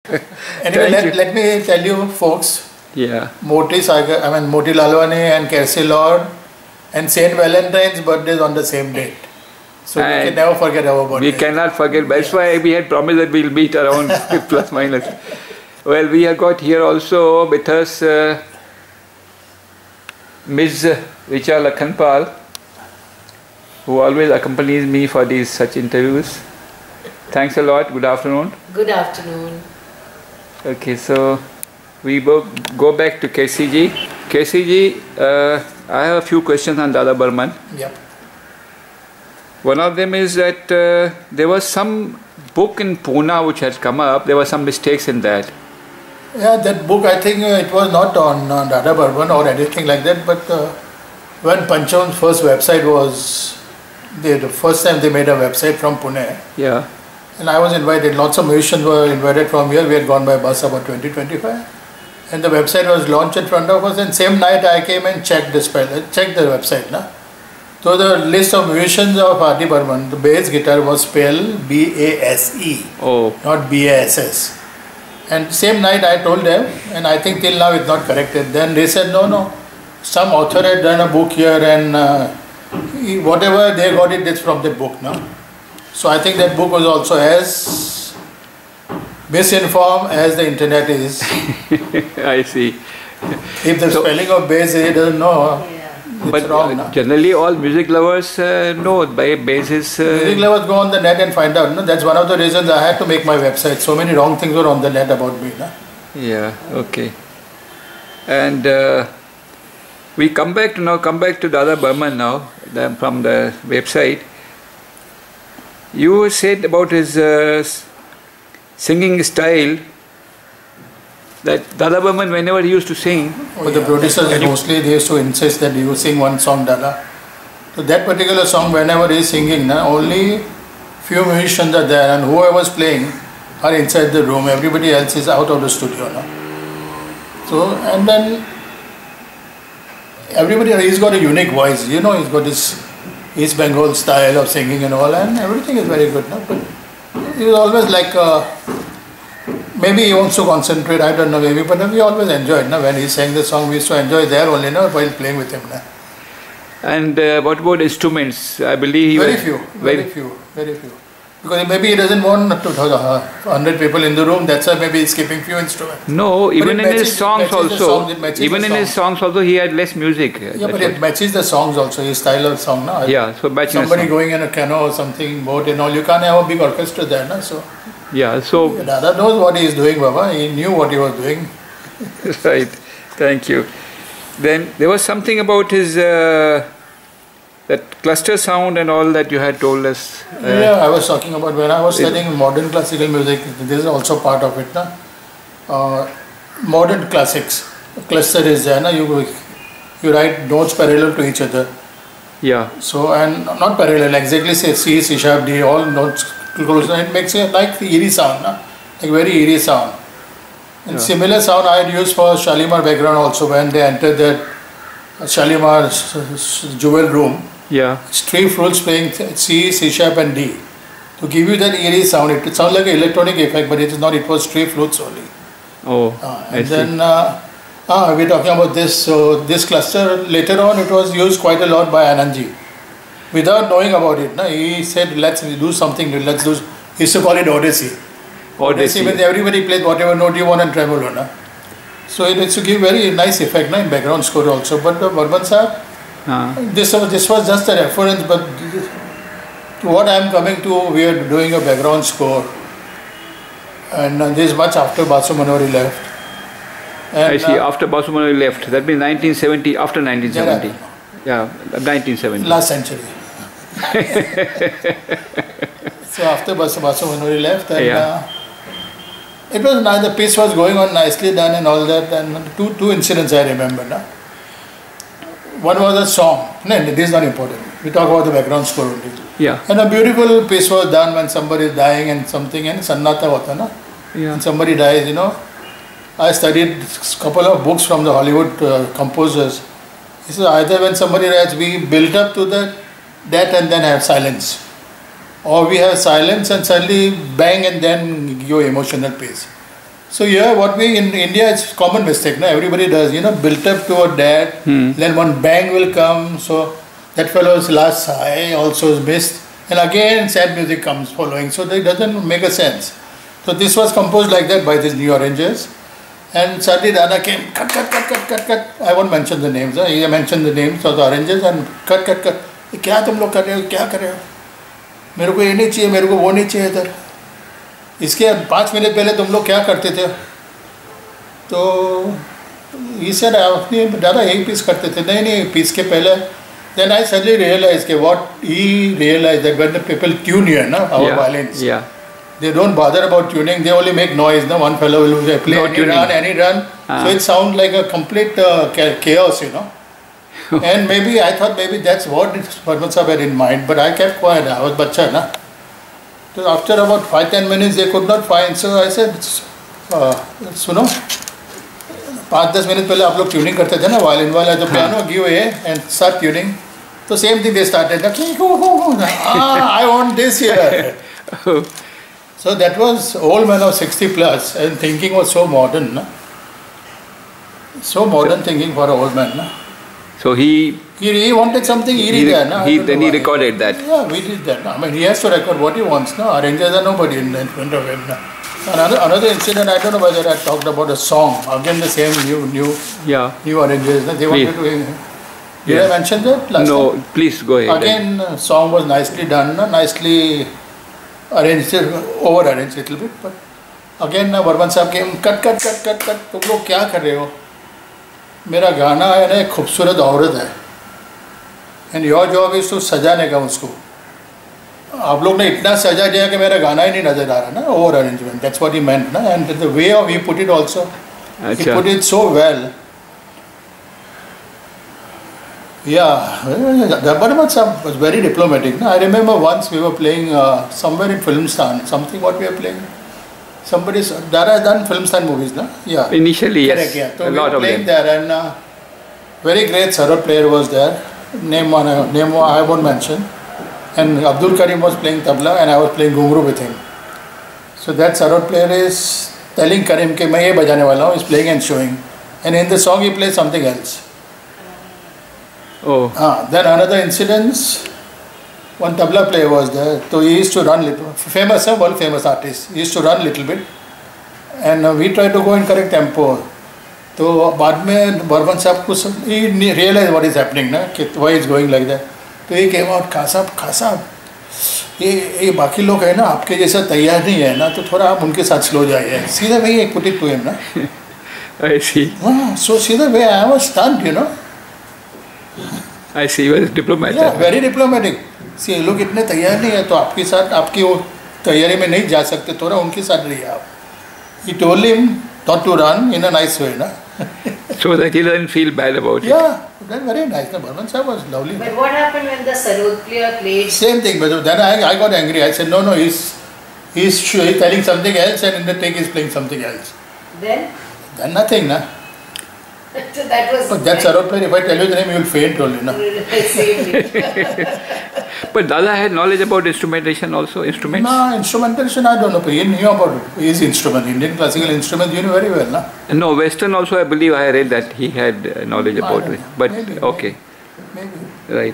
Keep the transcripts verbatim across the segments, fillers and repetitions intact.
Anyway, let, let me tell you folks, yeah. Moti Sagar, I mean Moti Lalwani and Kersi Lord and Saint Valentine's birthdays on the same date. So and we can never forget our birthday. We cannot forget, that's yeah. why we had promised that we'll meet around plus minus. Well, we have got here also with us uh, Miz Richa Lakhanpal, who always accompanies me for these such interviews. Thanks a lot. Good afternoon. Good afternoon. Okay, so we go, go back to Kersi ji. Kersi ji, uh, I have a few questions on Dada Burman. Yep. One of them is that uh, there was some book in Pune which had come up. There were some mistakes in that. Yeah, that book, I think uh, it was not on uh, Dada Burman or anything like that, but uh, when Pancham's first website was, they, the first time they made a website from Pune. Yeah. And I was invited, lots of musicians were invited from here. We had gone by bus about twenty, twenty-five. And the website was launched in front of us, and same night I came and checked the spell, checked the website. Na? So the list of musicians of Dada Burman, the bass guitar was spelled B A S E, oh. not B A S S. And same night I told them, and I think till now it's not corrected. Then they said, no, no, some author had done a book here, and uh, whatever they got it, it's from that book. No? So I think that book was also as misinformed as the internet is. I see. If the so, spelling of bass he doesn't know, yeah. it's but wrong. Uh, generally all music lovers uh, know by bass is... Uh, music lovers go on the net and find out. No? That's one of the reasons I had to make my website. So many wrong things were on the net about me. No? Yeah, okay. And uh, we come back to now, come back to Dada Burman now, the, from the website. You said about his uh, singing style that Dada Burman, whenever he used to sing... Oh, but yeah. The producers mostly they used to insist that you sing one song, Dada. So that particular song, whenever he is singing, na, only few musicians are there, and whoever is playing are inside the room. Everybody else is out of the studio. Na. So, and then everybody, he's got a unique voice. You know, he's got this East Bengal style of singing and all, and everything is very good. No? But he was always like, uh, maybe he wants to concentrate, I don't know, maybe, but we always enjoyed. No? When he sang the song, we used to enjoy there only, no? While playing with him. No? And uh, what about instruments? I believe he very was few, very, very few, very few. Because maybe he doesn't want to have one hundred people in the room, that's why maybe he's keeping few instruments. No, even in matches, his songs also, songs, even in his songs also he had less music. Yeah, but it matches the songs also, his style of song. No? Yeah, so matching somebody going in a canoe or something, boat and all, you can't have a big orchestra there. No? So, yeah, so... Dada knows what he is doing, Baba, he knew what he was doing. Right, thank you. Then there was something about his... Uh, that cluster sound and all that you had told us. Uh, yeah, I was talking about when I was studying modern classical music, this is also part of it. Na? Uh, modern classics, cluster is there, na? You, you write notes parallel to each other. Yeah. So, and not parallel, exactly say C, C sharp, D, all notes close, it makes it like the eerie sound, na? Like very eerie sound. And yeah. Similar sound I had used for Shalimar background also when they entered that Shalimar jewel room. Yeah. It's three flutes playing C, C sharp and D. To give you that eerie sound, it, it sounds like an electronic effect, but it is not, it was three flutes only. Oh, uh, I and see. then uh, ah, we're talking about this, so this cluster, later on it was used quite a lot by Anandji. Without knowing about it, na, he said, let's do something, let's do, he used to call it Odyssey. Odyssey. When everybody plays whatever note you want and tremolo. Na. So it used to give very nice effect na, in background score also, but the Burman Sahib, Uh. This, this was just a reference, but to what I am coming to, we are doing a background score, and uh, this is much after Basu Manori left. And, I see, uh, after Basu Manori left, that means nineteen seventy, after nineteen seventy. Yeah, nineteen seventy. Last century. So after Basu, Basu Manori left, and yeah. uh, it was nice, the piece was going on nicely done and all that, and two, two incidents I remember. Na? One was a song. No, this is not important. We talk about the background score only. Yeah. And a beautiful piece was done when somebody is dying and something, and sannata hota na. Yeah. And somebody dies, you know. I studied a couple of books from the Hollywood uh, composers. He says either when somebody dies, we build up to the death and then have silence, or we have silence and suddenly bang and then give emotional piece. So yeah, what we in India, it's common mistake. No? Everybody does, you know, built up to a dad, hmm. then one bang will come. So that fellow's last sigh also is missed. And again sad music comes following. So that doesn't make a sense. So this was composed like that by these new arrangers. And suddenly Dada came, cut, cut, cut, cut, cut, cut. I won't mention the names. Huh? He mentioned the names of the arrangers and cut, cut, cut. क्या तुम लोग कर रहे हो, क्या कर रहे हो? मेरे को ये नहीं चाहिए, मेरे को वो नहीं चाहिए इधर. इसके पाँच मिनट पहले तुम लोग क्या करते थे? तो he said, अपनी ज़्यादा एक पीस करते थे. नहीं नहीं, पीस के पहले. Then I suddenly realized that what he realized that when the people tune here, no, our yeah, violins, yeah. they don't bother about tuning. They only make noise. No, one fellow will play no any tuning. run, any run. Ah. So it sounds like a complete uh, chaos, you know. And maybe I thought maybe that's what Burman Sahab had in mind. But I kept quiet. I was bacha, na. So after about five ten minutes, they could not find. So I said, uh, सुनो, पाँच दस minute पहले आप लोग tuning करते थे ना, violin वाला जो piano give away and start tuning. So same thing they started. Ah, I want this here. So that was old man of sixty plus, and thinking was so modern, no? So modern thinking for an old man, no? So he he, he wanted something eerie he, there, no? He, then he recorded that. Yeah, we did that. No? I mean, he has to record what he wants, no? Arrangers are nobody in, in front of him. No? Another another incident. I don't know whether I talked about a song. Again, the same new new yeah new arrangers. No? They please. wanted to. Did yeah. I mention that last No, time? please go ahead. Again, uh, song was nicely done, no? Nicely arranged, over arranged a little bit. But again, uh, Burman Sahab came, cut, cut, cut, cut, cut. तुम लोग क्या कर रहे हो? मेरा गाना है ना, एक खूबसूरत औरत है. And your job is to सजाने का उसको. आप लोग ने इतना सजा दिया कि मेरा गाना ही नहीं नजर आ रहा ना. Over arrangement. That's what he meant, ना. And the way of he put it also, Achha. he put it so well. Yeah, the Burman Sahab was very diplomatic. No? I remember once we were playing uh, somewhere in Filmistan, something what we were playing. Somebody, Dada has done Filmistan movies, no? Yeah. Initially, Correct, yes. yeah. So a we lot were of playing them. there, and uh, very great sarod player was there. Name one, uh, name one I won't mention. And Abdul Karim was playing tabla, and I was playing gungru with him. So that sarod player is telling Karim कि मैं ये बजाने वाला हूँ. He's playing and showing, and in the song he plays something else. Oh. Ah, then another incident, one tabla player was there, so he used to run little, famous, uh, world famous artist, he used to run little bit, and uh, we tried to go in correct tempo. So बाद में Burman Sahab को he realized what is happening, ना, why he is going like that. So he came out, खा साहब, खा साहब, ये ये बाकी लोग है ना, आपके जैसा तैयार नहीं है ना, तो थोड़ा आप उनके साथ स्लो जाइए. सीधा वही एक put it to him, ना. I see. Ah, so सीधा way I was stunned, you know. I see, he was diplomatic. Yeah, very diplomatic. See, लोग इतने तैयार नहीं है तो आपके साथ आपकी वो तैयारी में नहीं जा सकते, थोड़ा उनके साथ रहिए आप. He told him not to run in a nice way, na. So that he doesn't feel bad about it. Yeah, that's very nice. The Burman Sahab was lovely. But what happened when the sarod player played? Same thing, but then I, I got angry. I said, no, no, he's he's, he's telling something else, and in the take he's playing something else. Then? Then nothing, na. So that was. But that sarod player, if I tell you the name, you will faint only, na. But Dada had knowledge about instrumentation also, instruments? No, instrumentation I don't know. He knew about his instrument, Indian classical instruments, you know very well, na. No, Western also I believe I read that he had knowledge about it. But maybe, okay. Maybe. Right.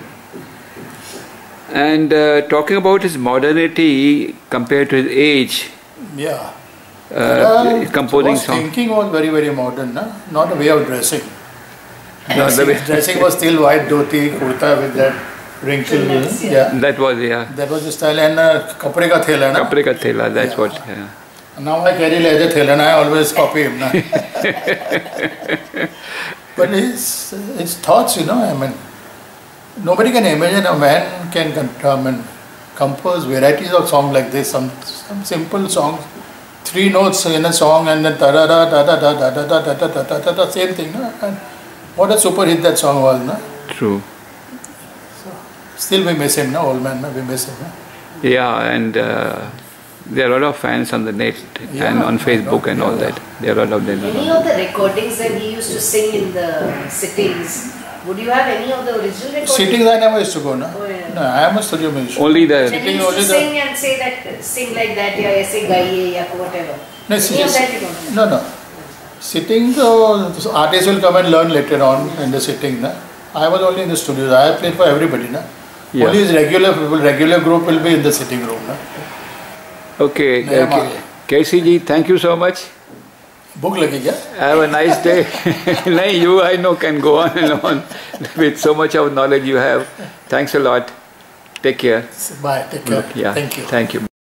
And uh, talking about his modernity compared to his age. Yeah. Uh, uh, composing songs. Thinking was very, very modern, na? Not a way of dressing. Dressing, way. dressing was still white dhoti, kurta with that wrinkle. Yes, yeah. yeah. That was, yeah. That was the style. And uh, kapre ka thela, na? Kapre ka thela, that's yeah. what, yeah. Now I carry leather thela, and I always copy him, na? But his, his thoughts, you know, I mean, nobody can imagine a man can come and compose varieties of songs like this, some, some simple songs. Three notes in a song and then ta da da da da da da da da da da da da same thing, no? And what a super hit that song was, no? True. So, still we miss him, no? Old man, no? We miss him, no? Yeah, and uh, there are a lot of fans on the net yeah, and on Facebook and yeah, all that. There are a lot of them. Any of the recordings that he used to sing in the sittings, would you have any of the original recordings? Sittings I never used to go, no? Oh, yeah. No, I am a studio musician. Only the... Then he used to sing and say that, sing like that, yeah, say gaiye, yeah, whatever. No, Any of that you don't have? no, no. Sitting, the artists will come and learn later on in the sitting. Na? I was only in the studios. I have played for everybody. Na? Yeah. Only his regular people, regular group will be in the sitting room. Na? Okay. okay. Kersi ji, thank you so much. Book lagi kya? Have a nice day. No, you I know can go on and on with so much of knowledge you have. Thanks a lot. Take care. Bye. Take care. Yeah. Thank you. Thank you.